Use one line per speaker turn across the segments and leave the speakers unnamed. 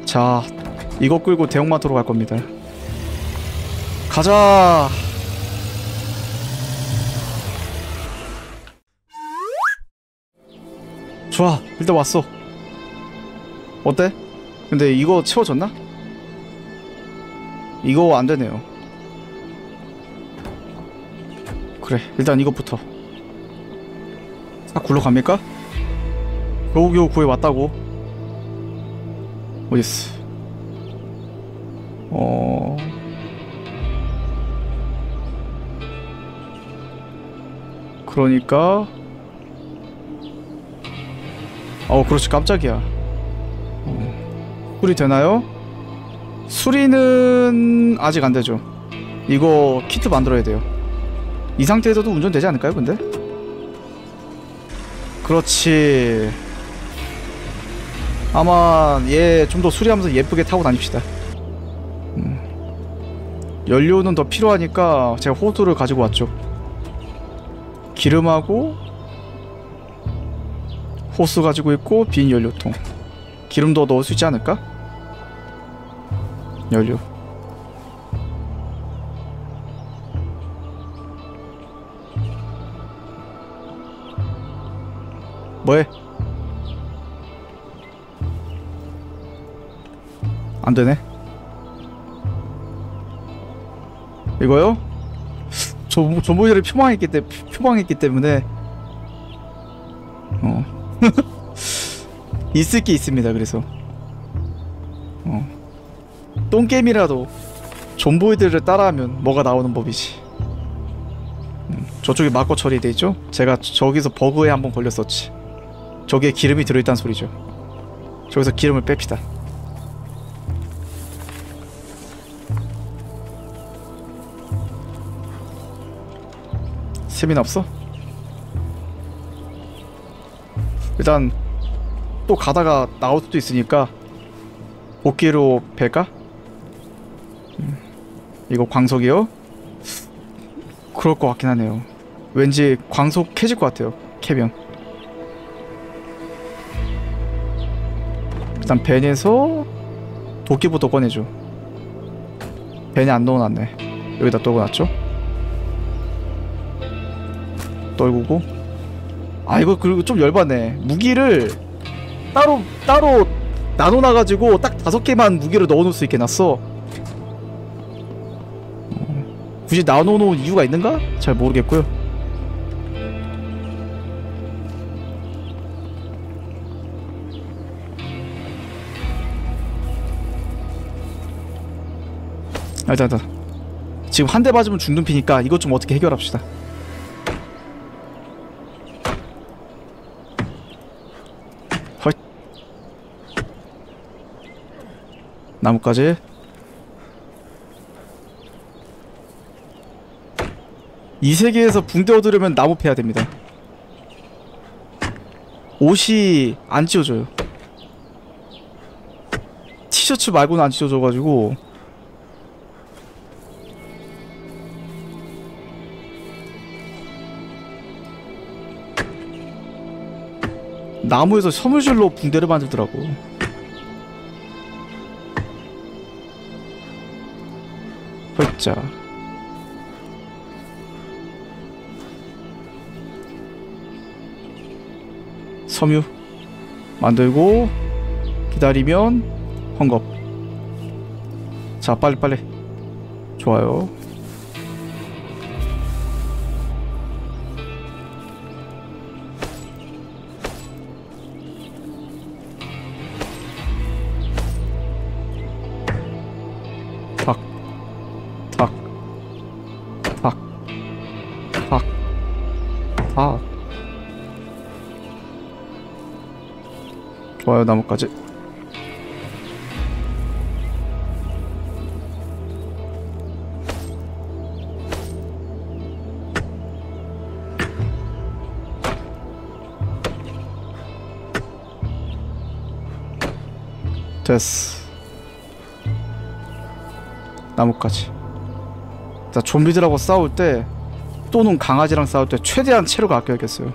자, 이거 끌고 대형마트로 갈 겁니다. 가자. 좋아, 일단 왔어. 어때? 근데 이거 채워졌나? 이거 안 되네요. 그래, 일단 이것부터. 아, 굴러갑니까? 겨우겨우 구해 왔다고. 어딨어? 그러니까 그렇지, 깜짝이야. 수리 되나요? 수리는 아직 안 되죠. 이거 키트 만들어야 돼요. 이 상태에서도 운전되지 않을까요, 근데? 그렇지. 아마 얘 좀 더 수리하면서 예쁘게 타고 다닙시다. 연료는 더 필요하니까 제가 호수를 가지고 왔죠. 기름하고 호스 가지고 있고 빈 연료통. 기름 더 넣을 수 있지 않을까? 연료. 뭐해? 안되네. 이거요? 존보이를 표방했기 때문에 있을 게 있습니다. 그래서 똥게임이라도 존보이들을 따라하면 뭐가 나오는 법이지. 저쪽에 막고 처리돼 있죠? 제가 저기서 버그에 한번 걸렸었지. 저기에 기름이 들어있다는 소리죠. 저기서 기름을 뺍시다. 세미나 없어? 일단 또 가다가 나올 수도 있으니까 복귀로 뺄까? 이거 광석이요? 그럴 것 같긴 하네요. 왠지 광석 캐질 것 같아요, 캐면. 일단 벤에서 도끼부터 꺼내줘. 벤에 안 넣어놨네. 여기다 떨궈놨죠? 떨구고. 아, 이거 그리고 좀 열받네. 무기를 따로 나눠놔가지고 딱 5개만 무기를 넣어놓을 수 있게 놨어. 굳이 나눠놓은 이유가 있는가? 잘 모르겠고요. 일단 지금 한 대 맞으면 죽는 피니까 이것 좀 어떻게 해결합시다. 헐. 나무까지. 이 세계에서 붕대 얻으려면 나무 패야 됩니다. 옷이 안 찢어져요. 티셔츠 말고는 안 찢어져가지고. 나무에서 섬유질로 붕대를 만들더라고. 헐짜. 섬유 만들고 기다리면 헝겊. 자, 빨리. 좋아요. 탁. 좋아요. 나무까지. 됐어. 나무까지. 자, 좀비들하고 싸울 때 또는 강아지랑 싸울 때 최대한 체력을 아껴야겠어요.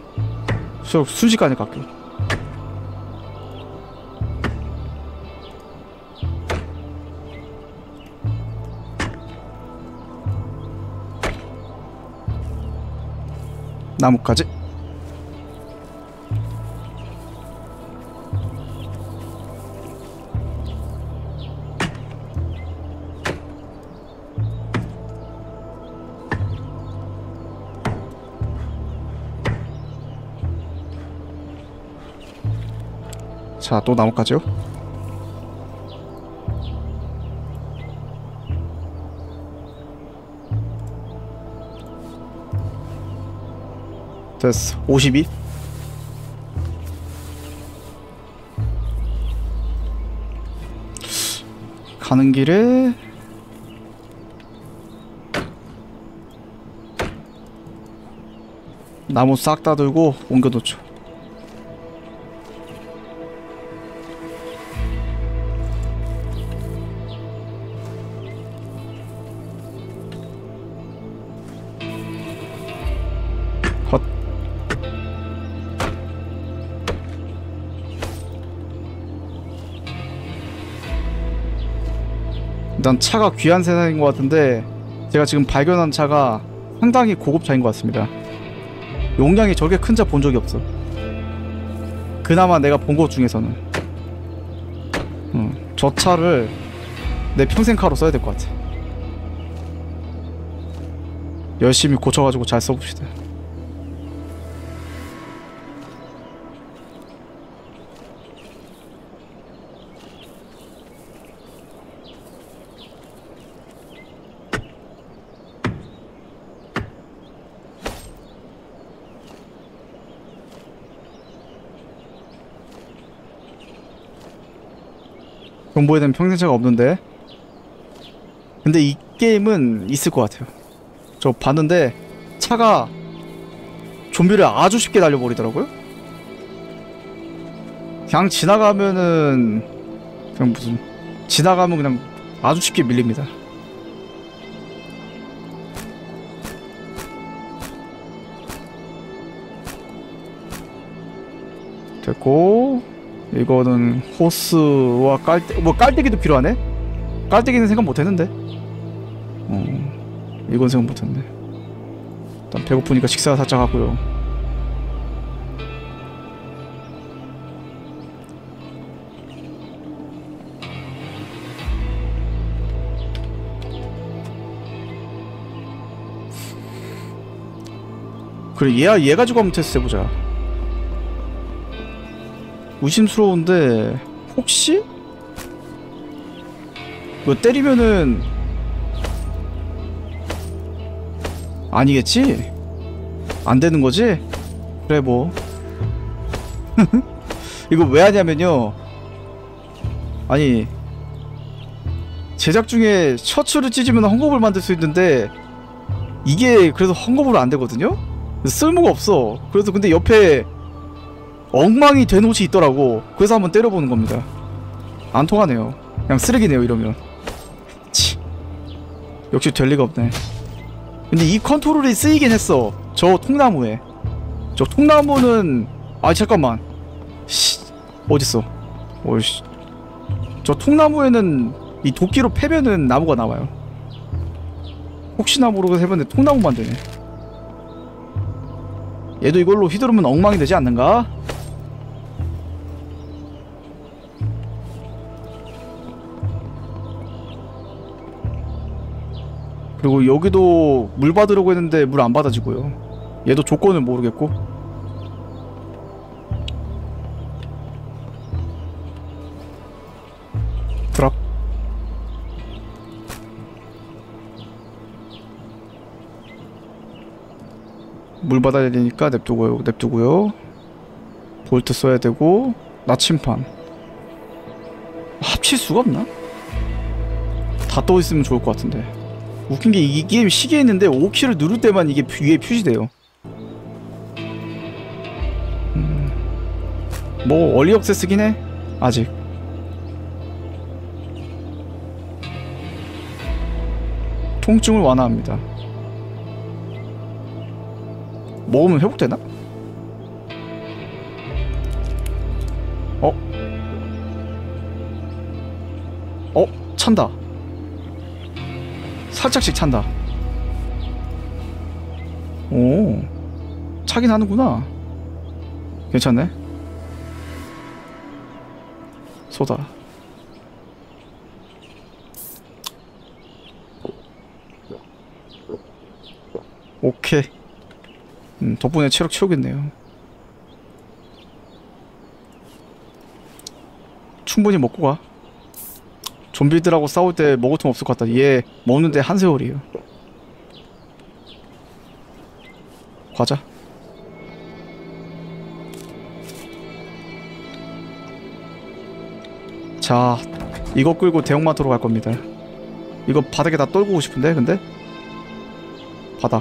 순식간에 깎여. 나뭇가지. 자, 또 나뭇가지요. 됐어. 52. 가는 길에 나무 싹 다 들고 옮겨놓죠. 헛. 일단 차가 귀한 세상인 것 같은데 제가 지금 발견한 차가 상당히 고급 차인 것 같습니다. 용량이 저렇게 큰 차 본 적이 없어. 그나마 내가 본 것 중에서는 저 차를 내 평생 카로 써야 될 것 같아. 열심히 고쳐가지고 잘 써봅시다. 정보에 대한 평생차가 없는데, 근데 이 게임은 있을 것 같아요. 저 봤는데 차가 좀비를 아주 쉽게 날려버리더라고요. 그냥 지나가면은 그냥 무슨 지나가면 그냥 아주 쉽게 밀립니다. 됐고, 이거는 호스와 깔때기도 필요하네? 깔때기는 생각 못했는데. 이건 생각 못했네. 일단 배고프니까 식사 살짝 하고요. 그래, 얘 가지고 한번 테스트 해보자. 의심스러운데 혹시? 뭐 때리면은 아니겠지? 안 되는 거지? 그래 뭐 이거 왜 하냐면요, 아니 제작 중에 셔츠를 찢으면 헝겊을 만들 수 있는데 이게 그래서 헝겊으로 안 되거든요? 쓸모가 없어. 그래서 근데 옆에 엉망이 된 옷이 있더라고. 그래서 한번 때려보는 겁니다. 안 통하네요. 그냥 쓰레기네요 이러면. 치, 역시 될 리가 없네. 근데 이 컨트롤이 쓰이긴 했어. 저 통나무에. 저 통나무는 잠깐만. 씨, 어딨어? 어이씨. 저 통나무에는 이 도끼로 패면은 나무가 나와요. 혹시나 모르고 해봤는데 통나무만 되네. 얘도 이걸로 휘두르면 엉망이 되지 않는가? 그리고 여기도 물 받으려고 했는데 물 안 받아지고요. 얘도 조건을 모르겠고. 드랍. 물 받아야 되니까 냅두고요. 볼트 써야 되고, 나침판. 합칠 수가 없나? 다 떠있으면 좋을 것 같은데. 웃긴게 이 게임 시계 있는데 5키를 누를 때만 이게 위에 표시돼요. 뭐 얼리 억세스긴 해 아직. 통증을 완화합니다. 먹으면 회복되나? 찬다. 살짝씩 찬다. 오, 차긴 하는구나. 괜찮네. 소다. 오케이. 덕분에 체력 채우겠네요. 충분히 먹고 가. 좀비들하고 싸울 때 먹을 틈 없을 것 같다. 얘 먹는데 한 세월이에요. 과자. 자, 이거 끌고 대형마트로 갈 겁니다. 이거 바닥에 다 떨구고 싶은데, 근데? 바닥.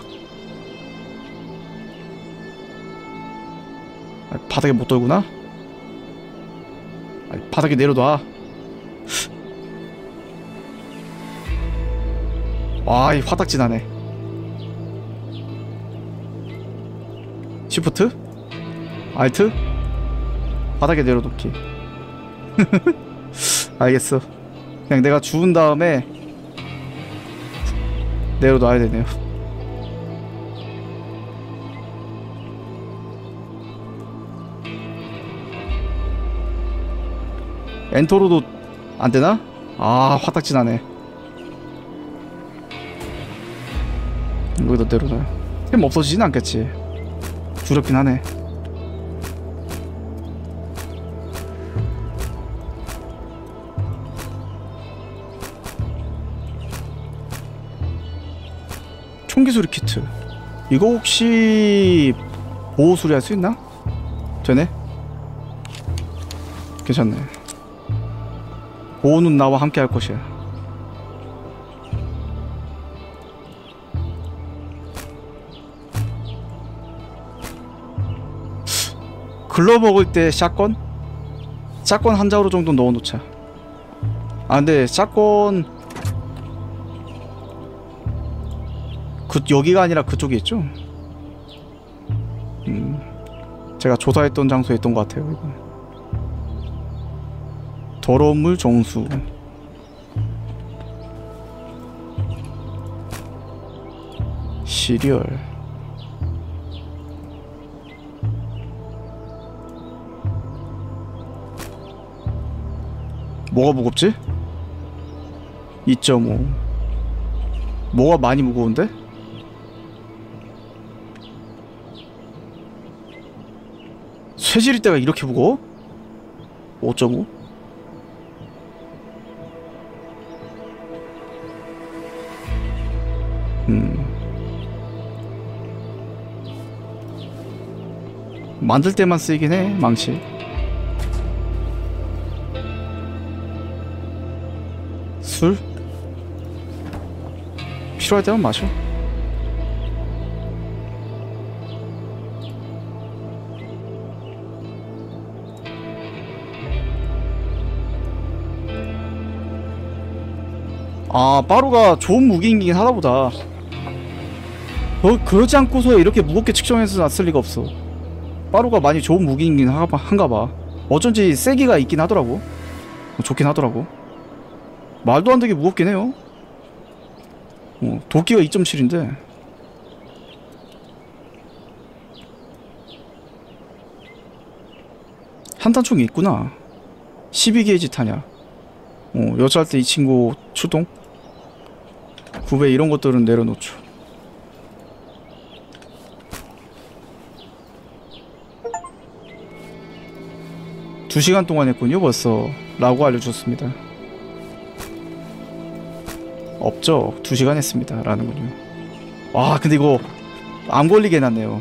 바닥에 못 떨구나? 바닥에 내려놔. 와, 이 화딱지나네. 시프트? 알트? 바닥에 내려놓기. 알겠어. 그냥 내가 주운 다음에 내려놔야 되네요. 엔터로도 안되나? 아, 화딱지나네. 여기다 내려놔요. 템 없어지진 않겠지. 두렵긴 하네. 총기소리 키트. 이거 혹시 보호소리 할 수 있나? 되네? 괜찮네. 보호는 나와 함께 할 것이야. 글러 먹을 때 샷건? 샷건 한 자루 정도 넣어놓자. 아 근데 샷건 여기가 아니라 그쪽에 있죠? 제가 조사했던 장소에 있던 것 같아요. 이거. 더러운 물 정수. 시리얼. 뭐가 무겁지? 2.5. 뭐가 많이 무거운데? 쇠질일 때가 이렇게 무거워? 5.5? 만들 때만 쓰이긴 해, 망치. 술? 필요할 때만 마셔. 아, 빠루가 좋은 무기이긴 하다보다. 그러지 않고서 이렇게 무겁게 측정해서 놨을 리가 없어. 빠루가 많이 좋은 무기이긴 한가봐. 어쩐지 세기가 있긴 하더라고. 좋긴 하더라고. 말도 안 되게 무겁긴 해요. 도끼가 2.7인데 한탄총이 있구나. 12게이지 타냐. 여차할 때 이 친구 출동. 구배 이런 것들은 내려놓죠. 두 시간 동안 했군요 벌써 라고 알려줬습니다. 없죠. 2시간 했습니다 라는군요. 와 근데 이거 안 걸리게 해놨네요.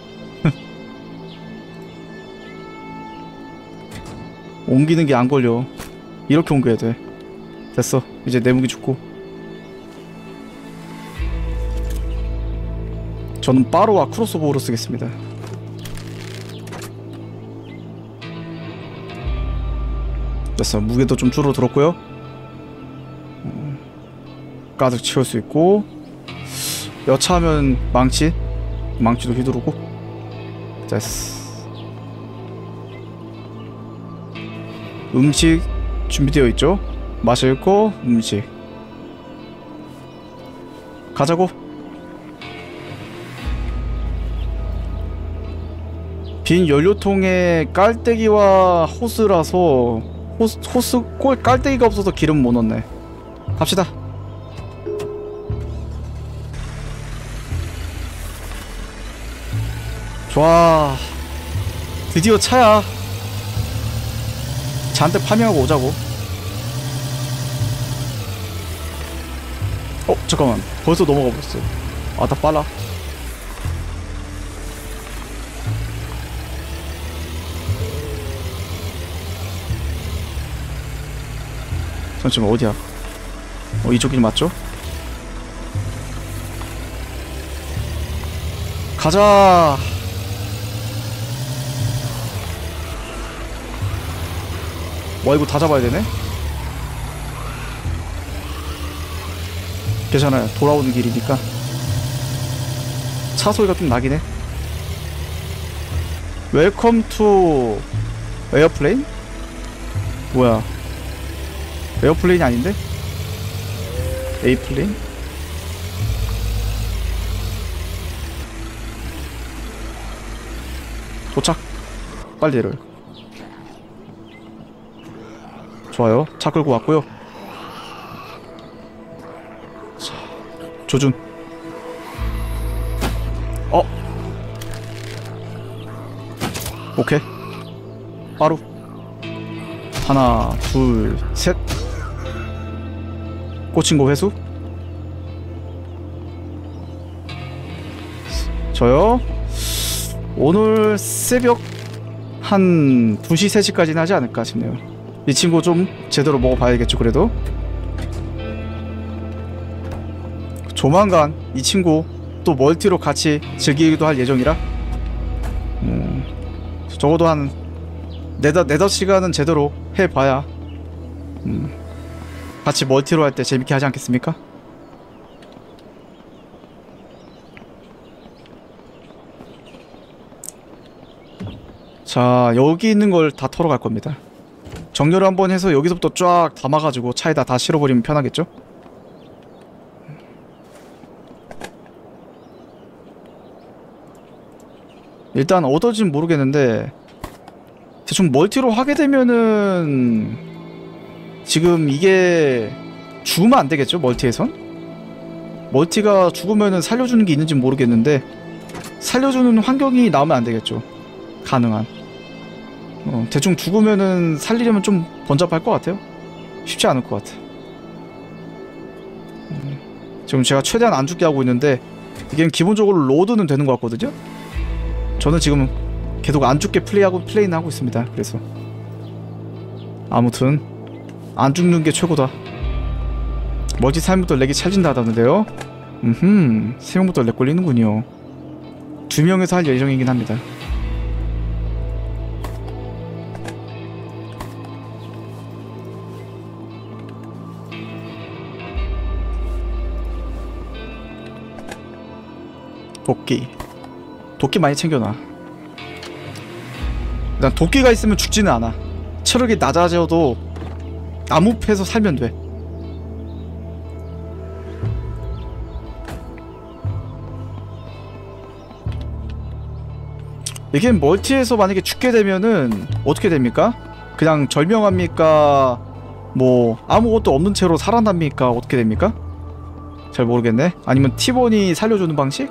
옮기는 게 안 걸려. 이렇게 옮겨야 돼. 됐어. 이제 내 무기 죽고. 저는 빠로와 크로스보우로 쓰겠습니다. 됐어. 무게도 좀 줄어들었고요. 가득 채울 수 있고, 여차하면 망치도 휘두르고. 됐어. 음식 준비되어 있죠? 마실 거, 음식. 가자고. 빈 연료통에 깔때기와 호스라서 호스 꼴 깔때기가 없어서 기름 못 넣네. 갑시다. 좋아. 드디어 차야. 잔뜩 파밍하고 오자고. 잠깐만. 벌써 넘어가 버렸어. 아, 나 빨라. 잠시만, 어디야? 이쪽 길 맞죠? 가자. 와, 이거 다 잡아야 되네? 괜찮아요. 돌아오는 길이니까. 차 소리가 좀 나긴 해. 웰컴 투 에어플레인? 뭐야? 에어플레인이 아닌데? 에이플레인? 도착. 빨리 내려요. 좋아요. 차 끌고 왔고요. 자, 조준. 오케이. 바로 하나, 둘, 셋. 꽂힌 거 회수. 저요? 오늘 새벽 한 2시, 3시까지는 하지 않을까 싶네요. 이 친구 좀 제대로 먹어봐야겠죠. 그래도 조만간 이 친구 또 멀티로 같이 즐기기도 할 예정이라 적어도 한 4~5시간은 제대로 해봐야 같이 멀티로 할 때 재밌게 하지 않겠습니까? 자, 여기 있는 걸 다 털어 갈 겁니다. 정렬을 한번 해서 여기서부터 쫙 담아가지고 차에다 다 실어버리면 편하겠죠? 일단 어떨진 모르겠는데 대충 멀티로 하게 되면은 지금 이게 죽으면 안 되겠죠? 멀티에선? 멀티가 죽으면은 살려주는 게 있는지 모르겠는데 살려주는 환경이 나오면 안 되겠죠? 가능한. 대충 죽으면은 살리려면 좀 번잡할 것 같아요. 쉽지 않을 것 같아. 지금 제가 최대한 안 죽게 하고 있는데 이게 기본적으로 로드는 되는 것 같거든요? 저는 지금 계속 안 죽게 플레이는 하고 있습니다. 그래서 아무튼 안 죽는 게 최고다. 멀티 3명부터 렉이 찰진다 하다는데요. 3명부터 렉 걸리는군요. 2명에서 할 예정이긴 합니다. 도끼 많이 챙겨놔. 일단 도끼가 있으면 죽지는 않아. 체력이 낮아져도 나무 패서 살면 돼. 이게 멀티에서 만약에 죽게 되면은 어떻게 됩니까? 그냥 절명합니까? 뭐 아무것도 없는 채로 살아납니까? 어떻게 됩니까? 잘 모르겠네. 아니면 T1이 살려주는 방식?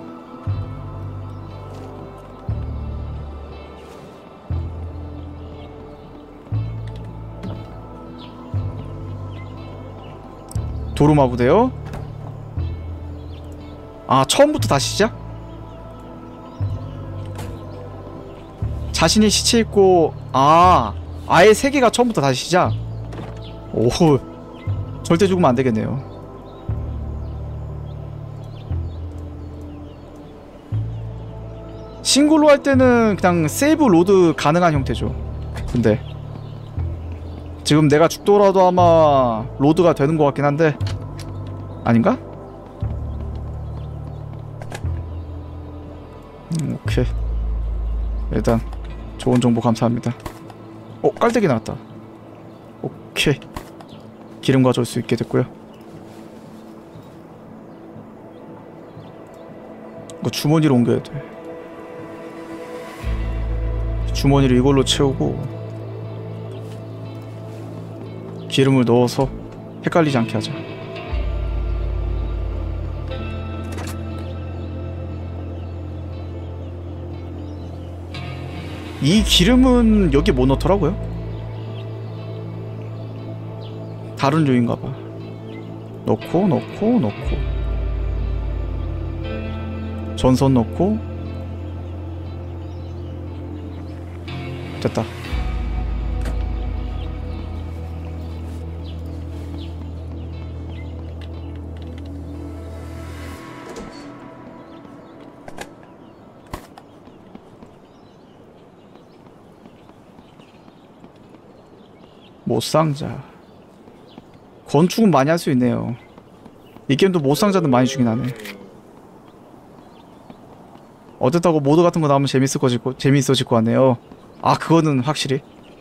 도루마부대요? 아, 처음부터 다시 시작? 자신이 시체 있고 아예 세계가 처음부터 다시 시작? 오, 절대 죽으면 안되겠네요. 싱글로 할 때는 그냥 세이브 로드 가능한 형태죠. 근데 지금 내가 죽더라도 아마 로드가 되는 것 같긴 한데 아닌가? 오케이. 일단 좋은 정보 감사합니다. 깔때기 나왔다. 오케이. 기름 가져올 수 있게 됐고요. 이거 주머니로 옮겨야 돼. 주머니를 이걸로 채우고 기름을 넣어서 헷갈리지 않게 하자. 이 기름은 여기 못 넣더라고요. 다른 종인가봐. 넣고 전선 넣고 됐다. 못상자. 건축은 많이 할 수 있네요. 이 게임도 못상자는 많이 주긴 하네. 어쨌다고 모드 같은 거 나오면 재밌어질 것 같네요. 아, 그거는 확실히.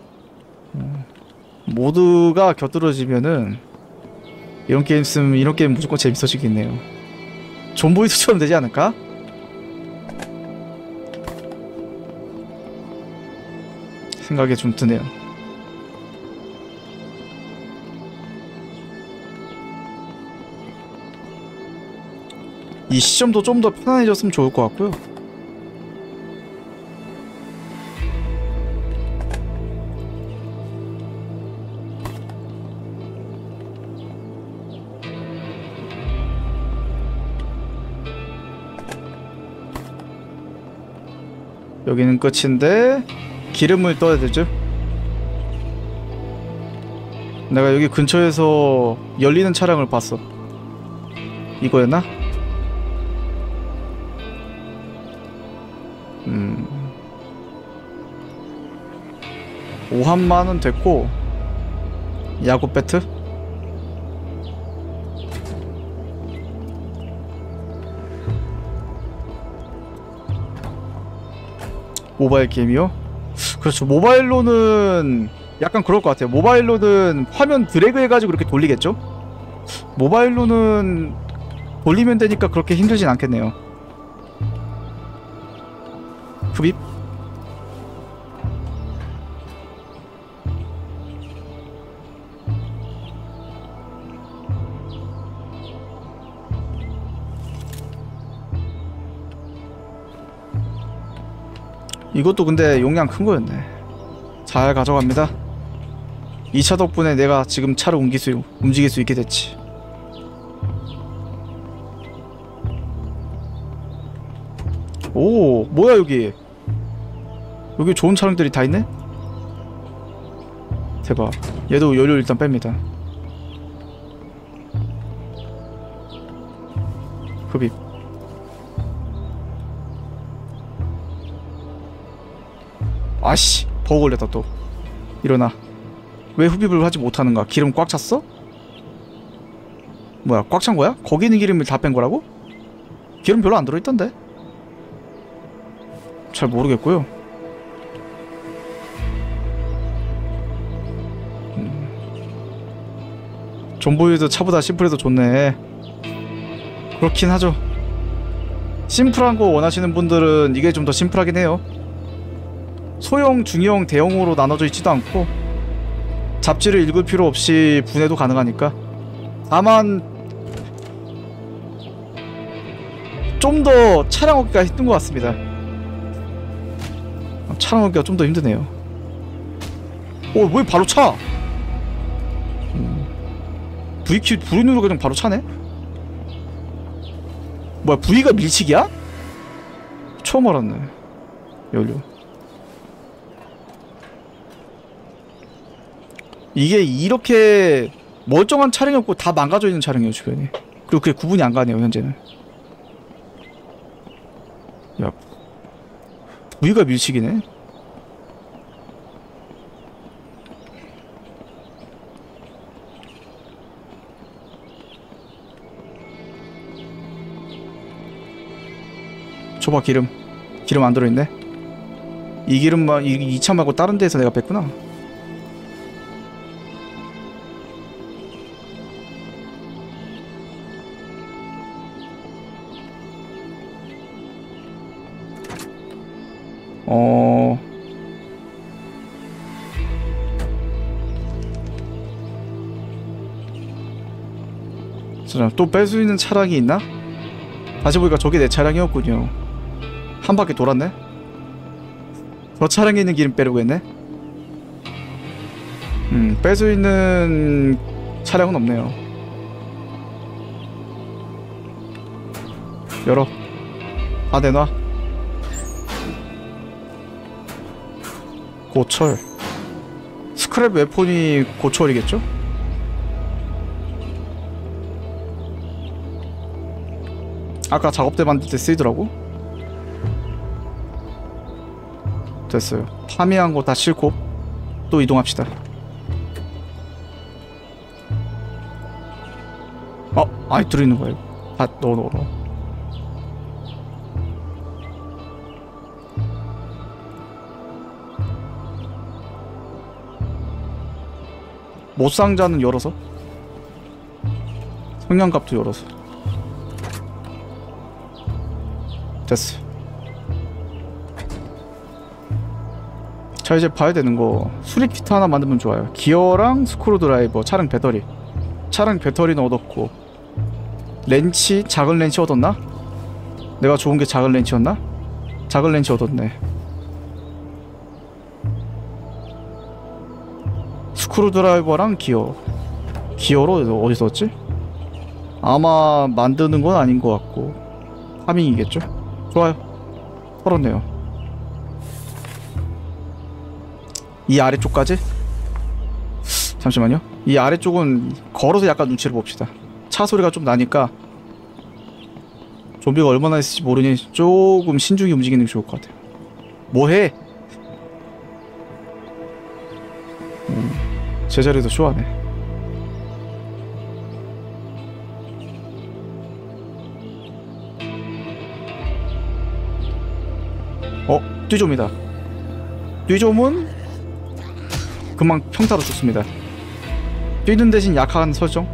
모드가 곁들어지면은 이런 게임 무조건 재밌어지겠네요. 존보이스처럼 되지 않을까? 생각이 좀 드네요. 이 시점도 좀 더 편안해졌으면 좋을 것 같고요. 여기는 끝인데 기름을 떠야 되죠. 내가 여기 근처에서 열리는 차량을 봤어. 이거였나? 5한만은 됐고 야구 배트? 모바일 게임이요? 그렇죠. 모바일로는 약간 그럴 것 같아요. 모바일로는 화면 드래그 해가지고 이렇게 돌리겠죠? 모바일로는 돌리면 되니까 그렇게 힘들진 않겠네요. 흡입? 이것도 근데 용량 큰 거였네. 잘 가져갑니다. 이 차 덕분에 내가 지금 차를 움직일 수 있게 됐지. 오, 뭐야 여기. 여기 좋은 차량들이 다 있네? 대박. 얘도 연료 일단 뺍니다. 흡입. 아씨, 버그 걸렸다 또. 일어나. 왜 흡입을 하지 못하는가? 기름 꽉 찼어? 뭐야, 꽉 찬 거야? 거기 있는 기름을 다 뺀 거라고? 기름 별로 안 들어있던데? 잘 모르겠고요. 존보이드 차보다 심플해도 좋네. 그렇긴 하죠. 심플한 거 원하시는 분들은 이게 좀 더 심플하긴 해요. 소형, 중형, 대형으로 나눠져 있지도 않고 잡지를 읽을 필요 없이 분해도 가능하니까. 다만 좀 더 차량 얻기가 힘든 것 같습니다. 차량 얻기가 좀 더 힘드네요. 오, 왜 바로 차? V키 V 누르고 그냥 바로 차네? 뭐야, V가 밀치기야? 처음 알았네. 연료. 이게 이렇게 멀쩡한 차량이 없고 다 망가져 있는 차량이에요, 주변에. 그리고 그게 구분이 안 가네요, 현재는. 야, V가 밀치기네? 줘봐, 기름. 기름 안 들어있네? 이 기름만, 이 차 말고 다른 데에서 내가 뺐구나. 또 뺄 수 있는 차량이 있나? 다시 보니까 저게 내 차량이었군요. 한 바퀴 돌았네? 저 차량에 있는 기름 빼려고 했네? 뺄 수 있는 차량은 없네요. 열어. 다 내놔. 고철. 스크랩 웨폰이 고철이겠죠? 아까 작업대 만들 때 쓰이더라고. 됐어요. 파밍한 거 다 싣고 또 이동합시다. 아이 들어있는 거야 이거. 다 넣어. 못상자는 열어서, 성냥갑도 열어서. 됐어. 자, 이제 봐야 되는 거 수리 키트 하나 만들면 좋아요. 기어랑 스크루드라이버, 차량 배터리. 차량 배터리는 얻었고, 렌치, 작은 렌치 얻었나? 내가 좋은 게 작은 렌치였나? 작은 렌치 얻었네. 스크루드라이버랑 기어. 기어로 어디서 얻지? 아마 만드는 건 아닌 것 같고 파밍이겠죠? 좋아요. 털었네요. 이 아래쪽까지? 잠시만요. 이 아래쪽은 걸어서 약간 눈치를 봅시다. 차 소리가 좀 나니까 좀비가 얼마나 있을지 모르니 조금 신중히 움직이는 게 좋을 것 같아요. 뭐해? 제자리도 쇼하네. 띠좀이다. 띠좀은 금방 평타로 죽습니다. 뛰는 대신 약한 설정.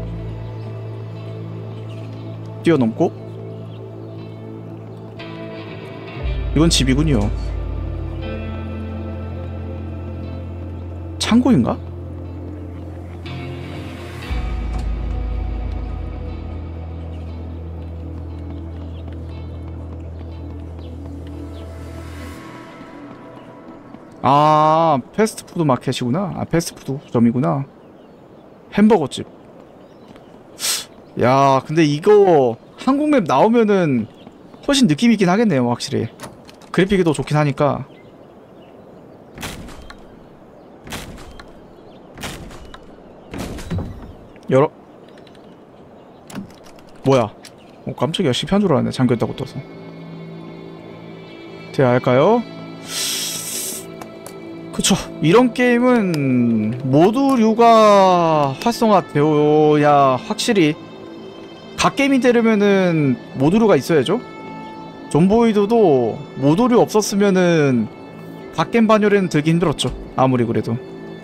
뛰어넘고. 이건 집이군요. 창고인가? 아, 패스트푸드 마켓이구나. 아, 패스트푸드점이구나. 햄버거집. 야, 근데 이거 한국맵 나오면은 훨씬 느낌 있긴 하겠네요, 확실히. 그래픽이 더 좋긴 하니까. 열어. 뭐야? 깜짝이야. 실패한 줄 알았네. 잠겼다고 떠서. 돼야 할까요? 그쵸. 이런 게임은 모두류가 활성화되어야 확실히 갓게임이 되려면은 모두류가 있어야죠. 존보이드도 모두류 없었으면은 갓게임 반열에는 들기 힘들었죠. 아무리 그래도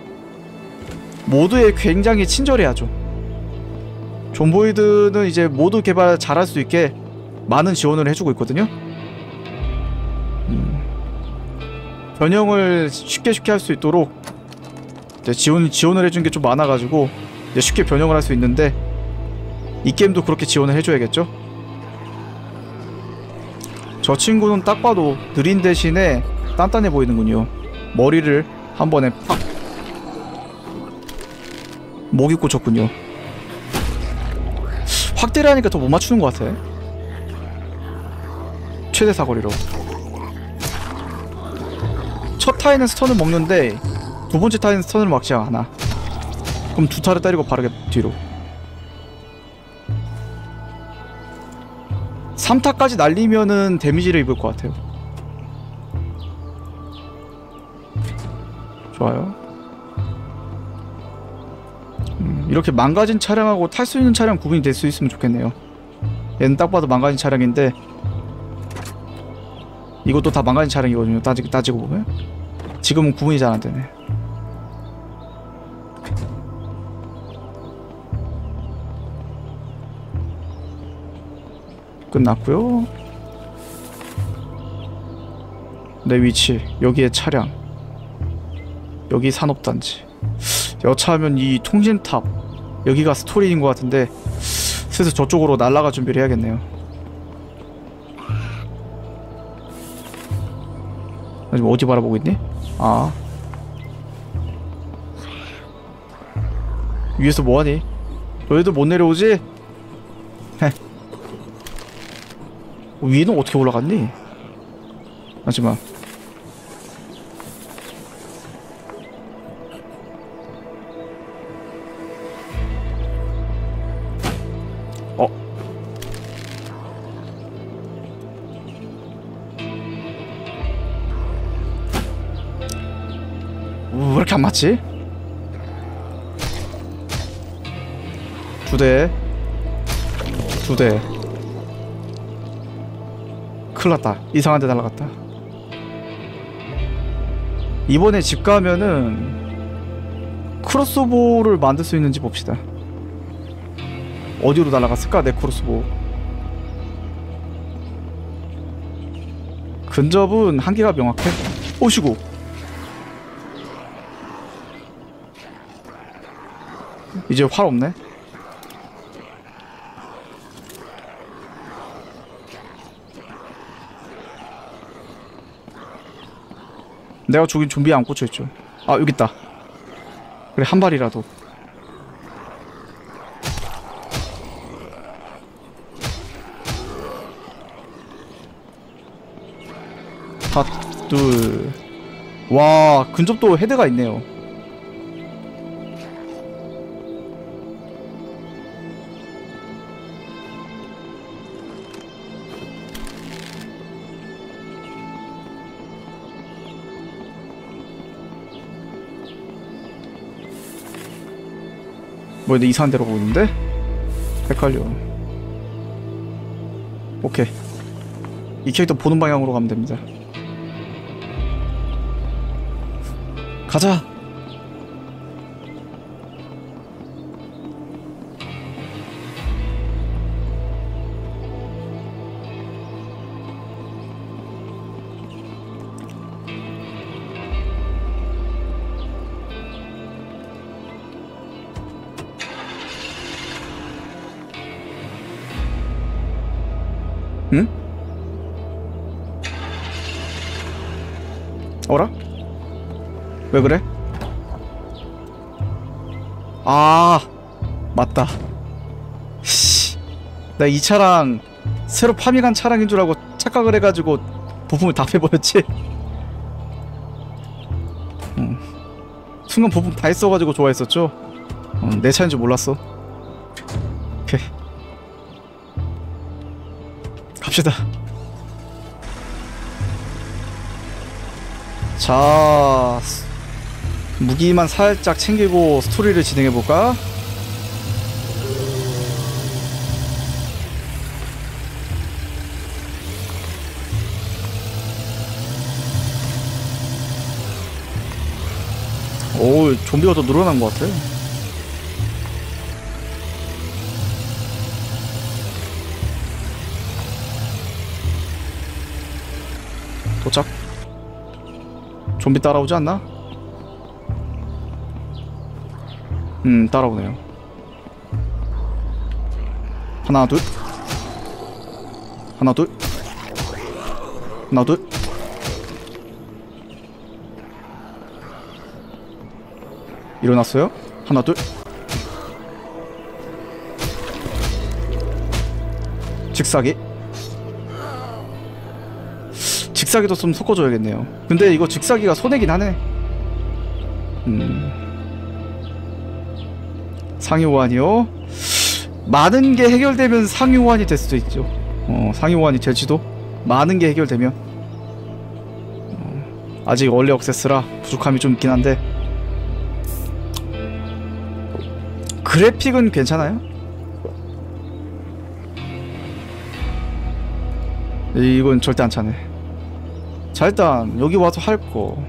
모드에 굉장히 친절해야죠. 존보이드는 이제 모드 개발 잘할 수 있게 많은 지원을 해주고 있거든요. 변형을 쉽게 할 수 있도록 지원을 해준 게 좀 많아가지고 이제 쉽게 변형을 할 수 있는데, 이 게임도 그렇게 지원을 해줘야겠죠. 저 친구는 딱 봐도 느린 대신에 단단해 보이는군요. 머리를 한 번에 팍 목이 꽂혔군요. 확대를 하니까 더 못 맞추는 것 같아. 최대 사거리로. 첫 타에는 스턴을 먹는데 두 번째 타에는 스턴을 막지 않아. 그럼 두 타를 때리고 바르게 뒤로. 3타까지 날리면은 데미지를 입을 것 같아요. 좋아요. 이렇게 망가진 차량하고 탈 수 있는 차량 구분이 될 수 있으면 좋겠네요. 얘는 딱 봐도 망가진 차량인데 이것도 다 망가진 차량이거든요. 따지고 보면 지금은 구분이 잘 안되네. 끝났고요. 내 위치 여기에 차량, 여기 산업단지. 여차하면 이 통신탑 여기가 스토리인 것 같은데 슬슬 저쪽으로 날아갈 준비를 해야겠네요. 지금 어디 바라보고 있니? 아, 위에서 뭐하니? 너희도 못 내려오지? 헤. 위는 어떻게 올라갔니? 하지마. 왜 이렇게 안 맞지? 두 대. 큰일 났다. 이상한 데 날아갔다. 이번에 집 가면은 크로스보우를 만들 수 있는지 봅시다. 어디로 날아갔을까? 내 크로스보우. 근접은 한계가 명확해. 오시고. 이제 활 없네. 내가 죽인 좀비에 안 꽂혀있죠. 아, 여기 있다. 그래, 한 발이라도. 하나, 둘. 와, 근접도 헤드가 있네요. 뭐, 근데 이상한 데로 가고 있는데? 헷갈려. 오케이. 이 캐릭터 보는 방향으로 가면 됩니다. 가자! 응? 어라? 왜 그래? 아, 맞다. 씨, 나 이 차랑 새로 파밍한 차량인 줄 알고 착각을 해가지고 부품을 다 빼버렸지. 순간 부품 다 있어가지고 좋아했었죠. 내 차인 줄 몰랐어. 오케이, 갑시다. 자, 무기만 살짝 챙기고 스토리를 진행해볼까? 오, 좀비가 더 늘어난 것 같아. 도착. 좀비 따라오지 않나? 따라오네요. 하나 둘 하나 둘 하나 둘. 일어났어요? 하나 둘. 직사기. 직사기도 좀 섞어줘야겠네요. 근데 이거 직사기가 손해긴 하네. 상위 호환이요? 많은 게 해결되면 상위 호환이 될 수도 있죠. 상위 호환이 될지도. 많은 게 해결되면. 아직 얼리 액세스라 부족함이 좀 있긴 한데 그래픽은 괜찮아요? 이건 절대 안 차네. 자, 일단 여기 와서 할 거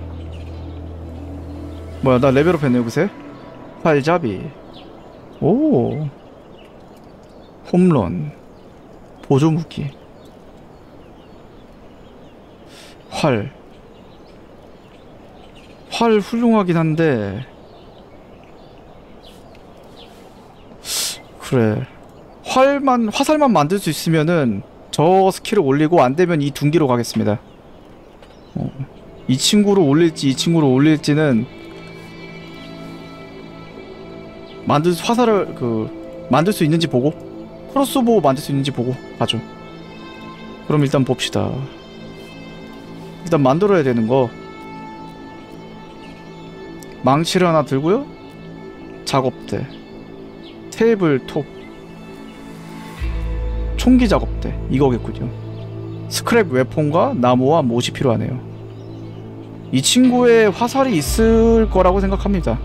뭐야, 나 레벨업 했네. 여기서 활잡이. 오, 홈런, 보조무기, 활 훌륭하긴 한데, 그래, 화살만 만들 수 있으면은 저 스킬을 올리고 안되면 이 둔기로 가겠습니다. 이 친구를 올릴지 이 친구를 올릴지는 화살을 만들 수 있는지 보고, 크로스보우 만들 수 있는지 보고 가죠. 그럼 일단 봅시다. 일단 만들어야 되는 거, 망치를 하나 들고요, 작업대, 테이블톱, 총기 작업대, 이거겠군요. 스크랩 웨폰과 나무와 못이 필요하네요. 이 친구에 화살이 있을 거라고 생각합니다.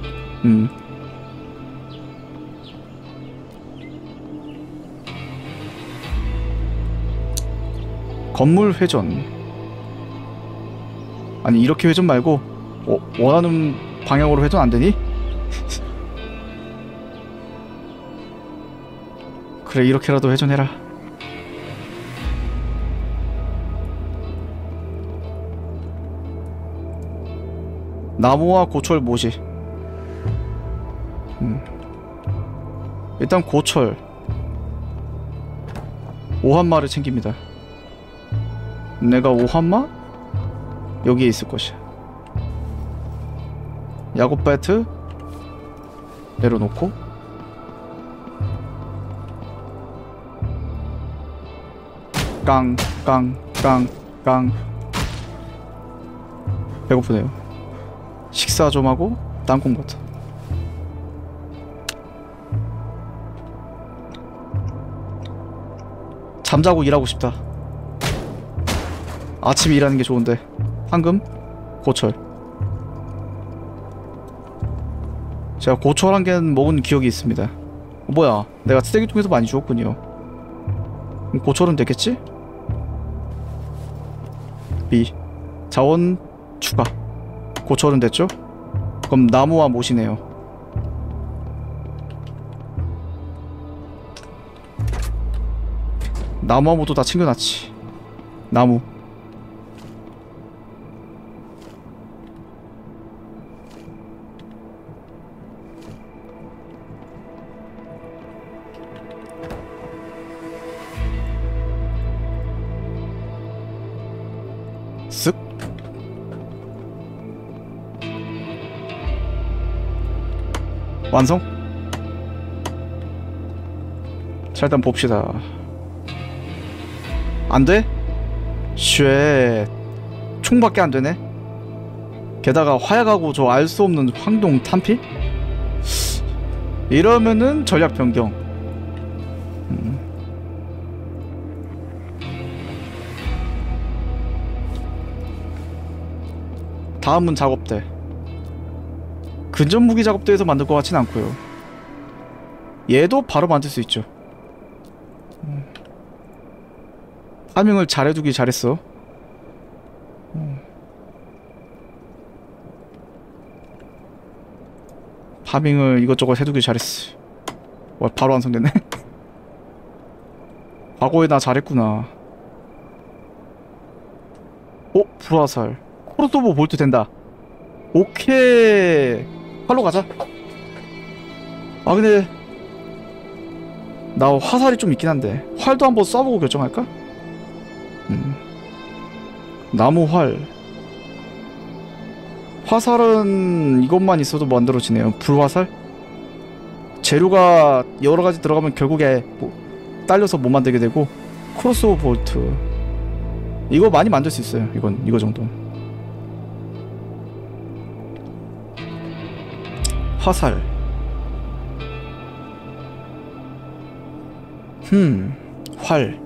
건물 회전. 아니 이렇게 회전 말고 원하는 방향으로 회전 안되니? 그래, 이렇게라도 회전해라. 나무와 고철 모시. 일단 고철 오한마를 챙깁니다. 내가 오한마? 여기에 있을 것이야. 야구 배트 내려놓고, 깡. 배고프네요. 식사 좀 하고 땅콩버터. 잠자고 일하고 싶다. 아침에 일하는 게 좋은데. 황금, 고철. 제가 고철 한 개 먹은 기억이 있습니다. 뭐야, 내가 쓰레기통에서 많이 주웠군요. 그럼 고철은 됐겠지? B 자원 추가. 고철은 됐죠? 그럼 나무와 못이네요. 나무와 못도 다 챙겨놨지. 나무. 쓱. 완성? 자, 일단 봅시다. 안돼? 쉣. 총밖에 안되네. 게다가 화약하고 저 알 수 없는 황동 탄피? 이러면은 전략 변경. 다음은 작업대. 근접무기 작업대에서 만들 것 같진 않고요. 얘도 바로 만들 수 있죠. 파밍을 잘해두기 잘했어. 파밍을 이것저것 해두기 잘했어. 와, 바로 완성됐네. 과거에 나 잘했구나. 불화살. 크로스보우 볼트 된다. 오케이. 활로 가자. 아 근데 나 화살이 좀 있긴 한데 활도 한번 쏴보고 결정할까? 나무 활. 화살은 이것만 있어도 만들어지네요. 불화살? 재료가 여러가지 들어가면 결국에 딸려서 못 만들게 되고. 크로스보우 볼트 이거 많이 만들 수 있어요. 이거 정도. 화살. 활.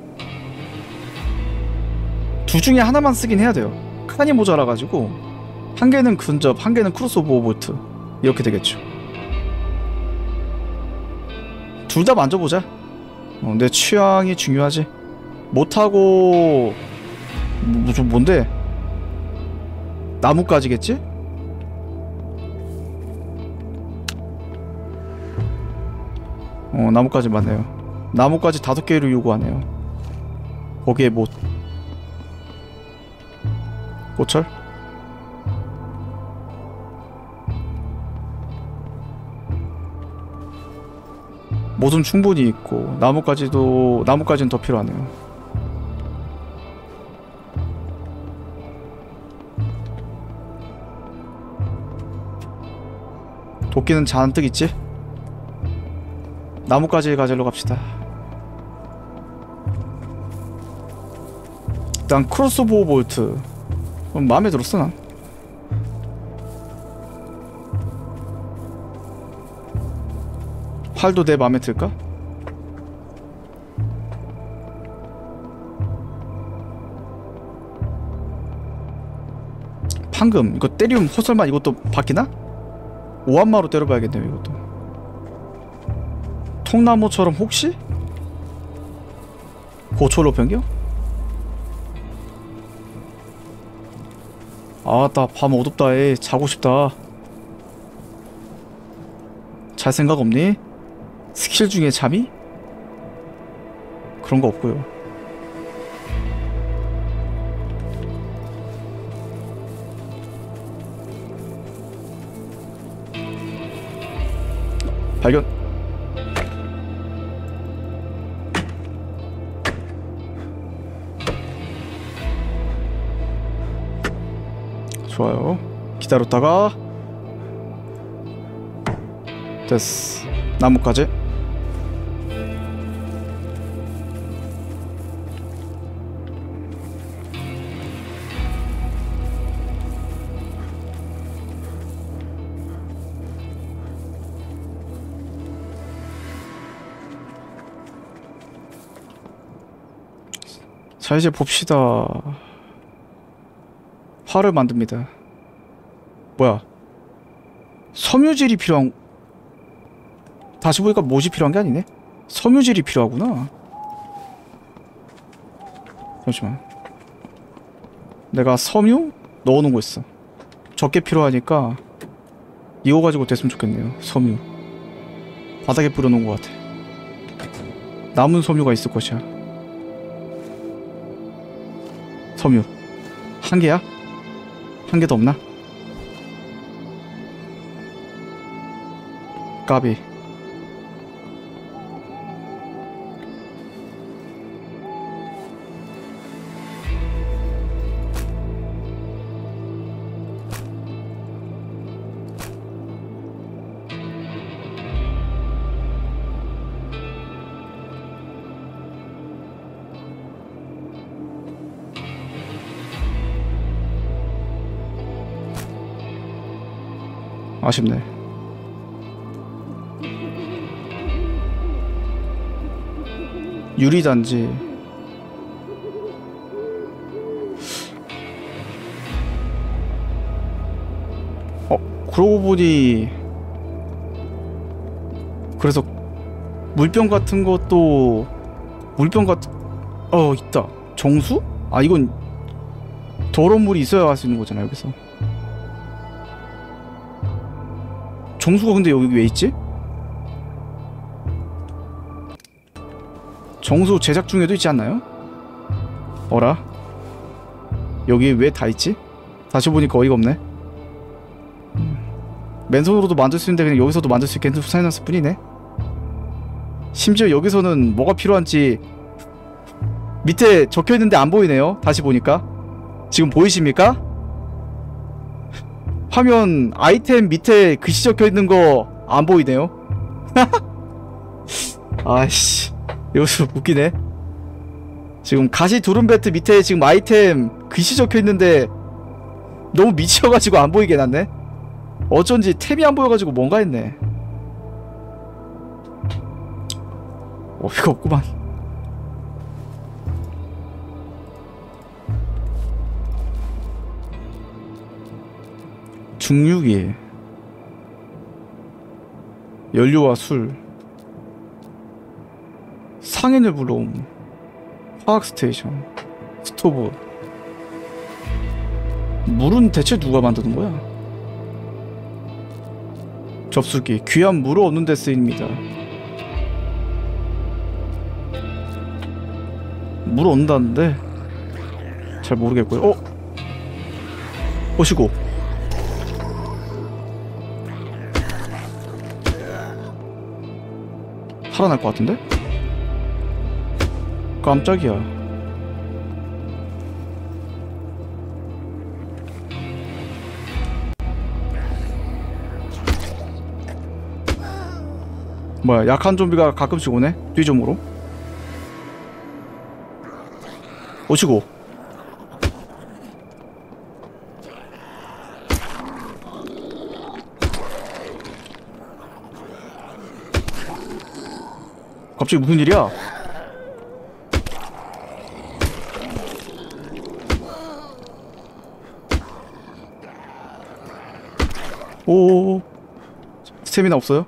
둘 중에 하나만 쓰긴 해야 돼요. 칸이 모자라가지고 한 개는 근접, 한 개는 크로스보우 볼트 이렇게 되겠죠. 둘 다 만져보자. 내 취향이 중요하지. 못하고 좀 뭔데? 나무까지겠지? 나무까지 맞네요. 나무까지 5개를 요구하네요. 거기에 못. 고철? 못은 충분히 있고 나무까지는 더 필요하네요. 도끼는 잔뜩 있지? 나무까지 가지러 갑시다. 일단 크로스보우 볼트 마음에 들었어 난. 활도 내 마음에 들까? 판금 이거 때리면 설마 이것도 바뀌나? 오한마로 때려봐야겠네요 이것도. 통나무처럼 혹시? 고철로 변경? 아따 밤 어둡다. 에 자고 싶다. 잘 생각 없니? 스킬 중에 잠이? 그런 거 없고요. 발견. 좋아요. 기다렸다가 됐어. 나무까지. 자 이제 봅시다. 활을 만듭니다. 뭐야? 섬유질이 필요한... 다시 보니까 못이 필요한 게 아니네? 섬유질이 필요하구나. 잠시만. 내가 섬유? 넣어놓은 거 있어. 적게 필요하니까 이거 가지고 됐으면 좋겠네요. 섬유. 바닥에 뿌려놓은 것 같아. 남은 섬유가 있을 것이야. 섬유 한 개야? 한 개도 없나? 까비. 아쉽네. 유리단지. 그러고 보니 그래서 물병 같은 것도 있다. 정수? 아 이건 더러운 물이 있어야 할 수 있는 거잖아 여기서. 정수가 근데 여기 왜 있지? 정수 제작 중에도 있지 않나요? 어라? 여기 왜 다 있지? 다시 보니까 어이가 없네. 맨손으로도 만들 수 있는데 그냥 여기서도 만들 수 있게 해놨을 뿐이네. 심지어 여기서는 뭐가 필요한지 밑에 적혀있는데 안 보이네요. 다시 보니까. 지금 보이십니까? 화면 아이템 밑에 글씨 적혀있는 거 안 보이네요. 아이씨 이것도 웃기네. 지금 가시 두른배트 밑에 지금 아이템 글씨 적혀있는데 너무 미쳐가지고 안 보이게 해놨네. 어쩐지 템이 안 보여가지고 뭔가 했네. 어이가 없구만. 중류기 연료와 술 상인을 불러옴 화학 스테이션 스토브. 물은 대체 누가 만드는 거야? 접수기 귀한 물을 얻는 데 쓰입니다. 물 얻는다는데 잘 모르겠고요. 오시고 살아날 것 같은데? 깜짝이야. 뭐야, 약한 좀비가 가끔씩 오네? 뒤좀으로 오시고. 갑자기 무슨 일이야? 오, 스태미나 없어요?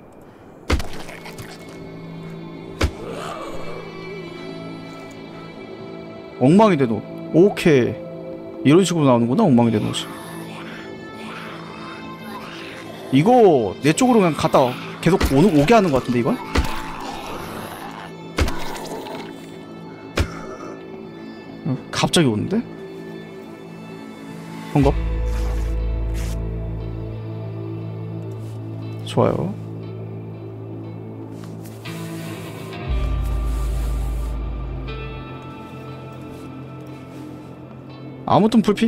엉망이 되노. 오케이, 이런 식으로 나오는구나. 엉망이 되노. 이거 내 쪽으로 그냥 갔다 계속 오게 하는 것 같은데 이건? 갑자기 오는데? 헝겊? 좋아요. 아무튼 불피?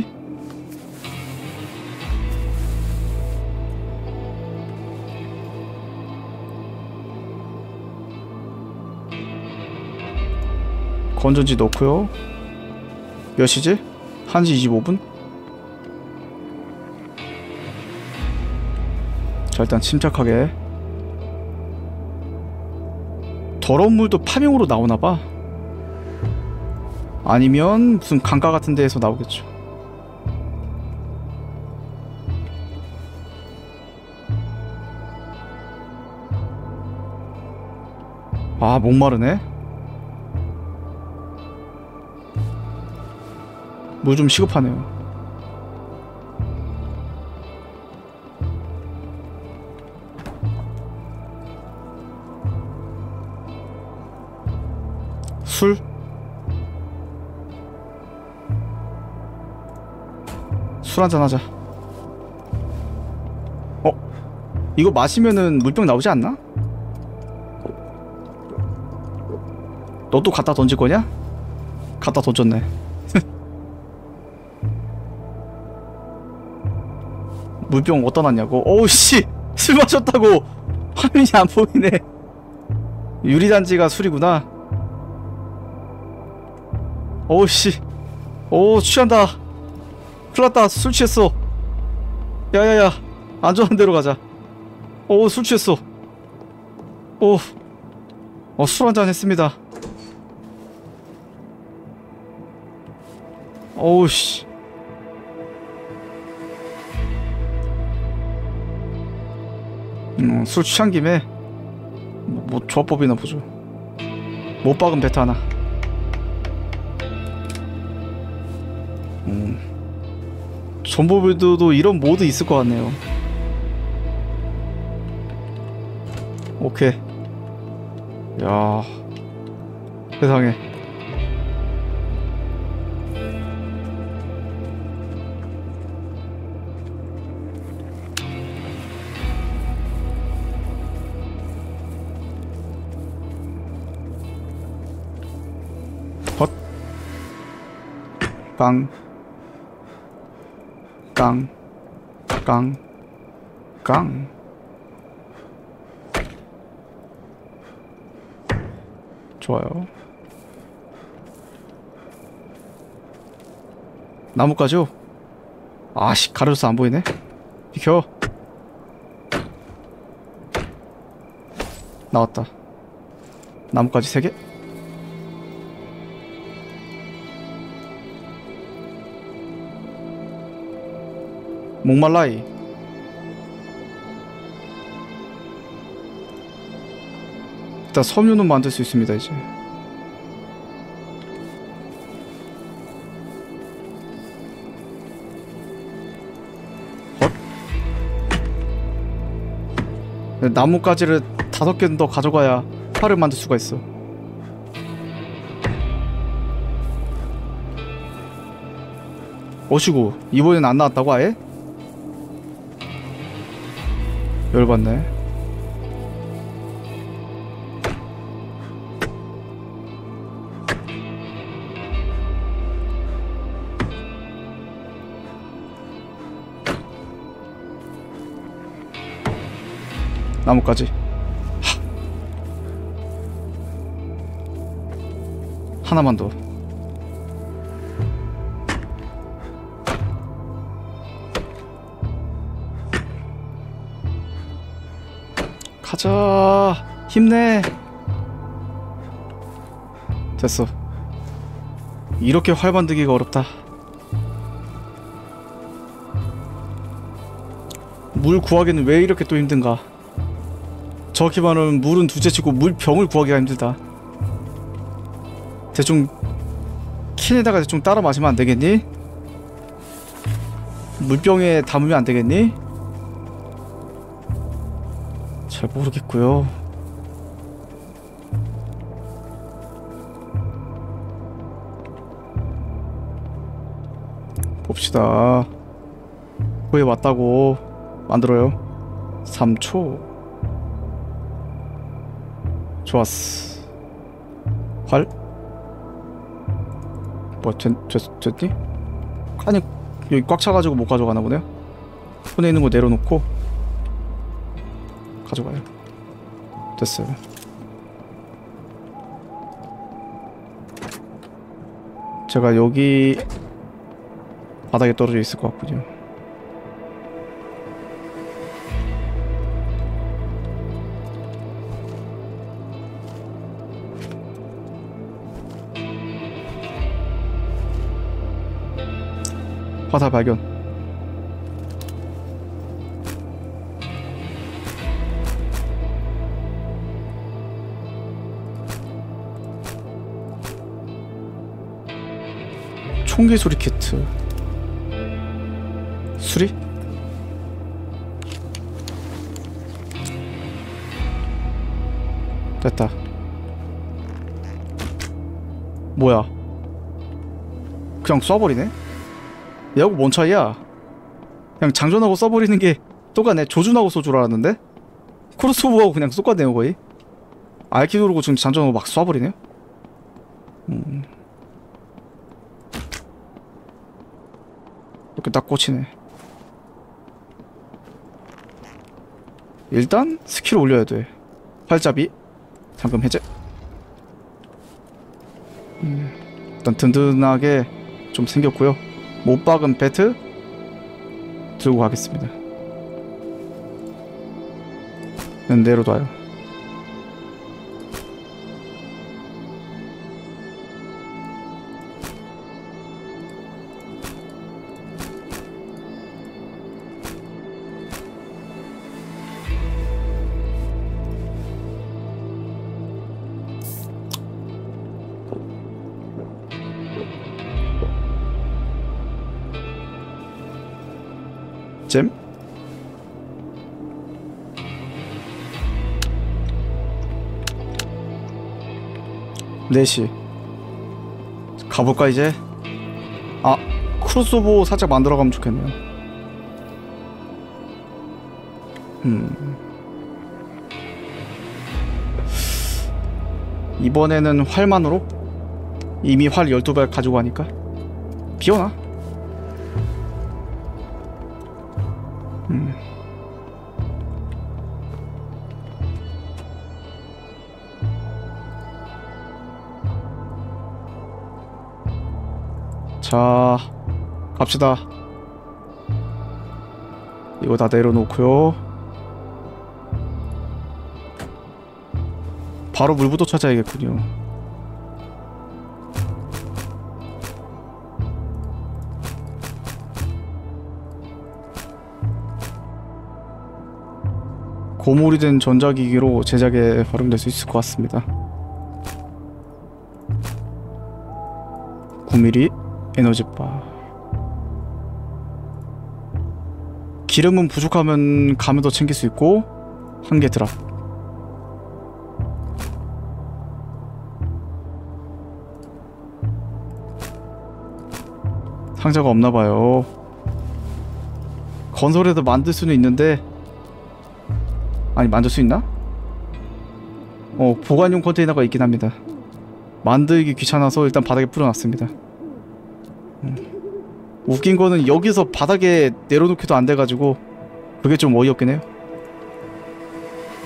건전지 넣고요. 몇 시지? 1시 25분? 자, 일단 침착하게. 더러운 물도 파밍으로 나오나봐. 아니면 무슨 강가 같은 데에서 나오겠죠. 아, 목마르네. 물 좀 시급하네요. 술? 술 한잔 하자. 이거 마시면은 물병 나오지 않나? 너 또 갖다 던질 거냐? 갖다 던졌네. 물병 어디다 놨냐고? 어우씨! 술 마셨다고! 화면이 안 보이네. 유리단지가 술이구나. 어우씨. 오, 취한다. 큰일났다. 술 취했어. 야야야, 안전한 데로 가자. 오, 술 취했어. 술 한잔 했습니다. 어우씨. 술 취한 김에 뭐 조합법이나 보죠. 못 박은 베타 하나. 존버빌드도 이런 모드 있을 것 같네요. 오케이. 야, 세상에. 헛. 깡. 깡. 깡. 깡. 좋아요. 나뭇가지요? 아씨, 가려서 안 보이네. 비켜. 나왔다. 나뭇가지 3개. 목말라이. 일단 섬유는 만들 수 있습니다. 이제 나뭇가지를 5개는 더 가져가야 활을 만들 수가 있어. 오시고. 이번엔 안 나왔다고 아예? 열받네. 나뭇가지. 하나만 더. 가자. 힘내. 됐어. 이렇게 활 만들기가 어렵다. 물 구하기는 왜 이렇게 또 힘든가. 저렇게 많은 물은 둘째치고 물병을 구하기가 힘들다. 대충 캔에다가 대충 따라 마시면 안 되겠니? 물병에 담으면 안 되겠니? 잘 모르겠고요. 봅시다. 거의 왔다고. 만들어요. 3초. 좋았어. 활? 뭐 됐니? 아니 여기 꽉 차가지고 못 가져가나 보네요. 손에 있는 거 내려놓고 가져가요. 됐어요. 제가 여기 바닥에 떨어져 있을 것 같군요. 화살 발견. 총기 소리 키트. 수리? 됐다. 뭐야? 그냥 쏴버리네? 얘하고 뭔 차이야? 그냥 장전하고 쏴버리는 게 똑같네. 조준하고 쏘 줄 알았는데? 크로스오버하고 그냥 쏘았네요 거의. R키 누르고 지금 장전하고 막 쏴버리네요? 이렇게 딱 꽂히네. 일단 스킬 올려야 돼. 활잡이 잠금 해제. 일단 든든하게 좀 생겼고요. 못 박은 배트 들고 가겠습니다. 내려놔요. 잼? 넷이 가볼까 이제? 아 크로스오버 살짝 만들어가면 좋겠네요. 이번에는 활만으로? 이미 활 12발 가지고 가니까 비워놔. 자 갑시다. 이거 다 내려놓고요. 바로 물부터 찾아야겠군요. 고물이 된 전자기기로 제작에 활용될 수 있을 것 같습니다. 9mm 에너지바. 기름은 부족하면 가면 더 챙길 수 있고 한 개 드랍. 상자가 없나봐요. 건설에도 만들 수는 있는데 아니 만들 수 있나? 보관용 컨테이너가 있긴 합니다. 만들기 귀찮아서 일단 바닥에 뿌려놨습니다. 웃긴 거는 여기서 바닥에 내려놓기도 안 돼가지고 그게 좀 어이없긴 해요.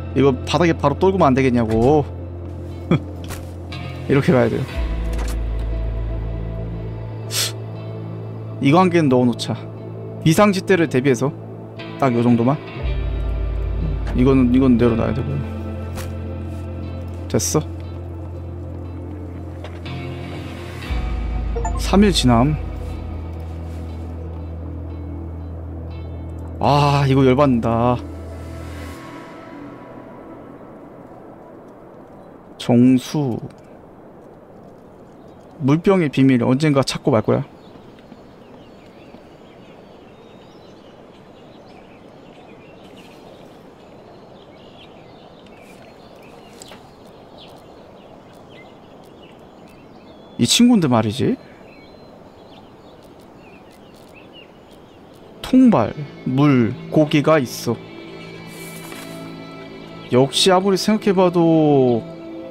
이거 바닥에 바로 떨구면 안 되겠냐고. 이렇게 가야 돼요. 이거 한 개는 넣어놓자. 비상지대를 대비해서 딱 요 정도만. 이건 내려놔야 되고. 됐어. 3일 지남. 아, 이거 열받는다. 정수. 물병의 비밀 언젠가 찾고 말 거야. 이 친구인데 말이지. 통발, 물, 고기가 있어. 역시 아무리 생각해봐도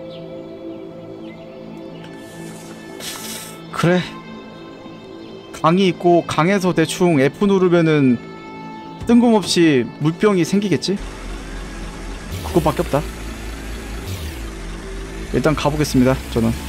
그래. 강이 있고 강에서 대충 F 누르면은 뜬금없이 물병이 생기겠지? 그거밖에 없다. 일단 가보겠습니다, 저는.